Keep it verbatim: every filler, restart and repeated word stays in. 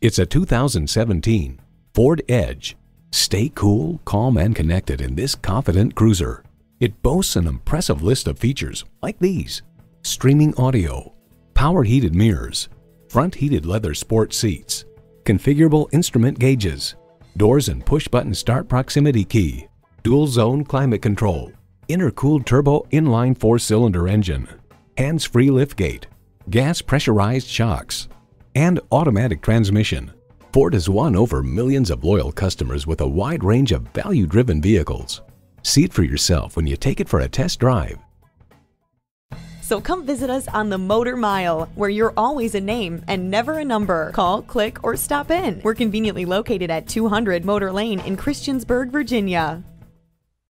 It's a two thousand seventeen Ford Edge. Stay cool, calm, and connected in this confident cruiser. It boasts an impressive list of features like these: streaming audio, power heated mirrors, front heated leather sport seats, configurable instrument gauges, doors and push-button start proximity key, dual zone climate control, intercooled turbo inline four-cylinder engine, hands-free liftgate, gas pressurized shocks, and automatic transmission. Ford has won over millions of loyal customers with a wide range of value-driven vehicles. See it for yourself when you take it for a test drive. So come visit us on the Motor Mile, where you're always a name and never a number. Call, click, or stop in. We're conveniently located at two hundred Motor Lane in Christiansburg, Virginia.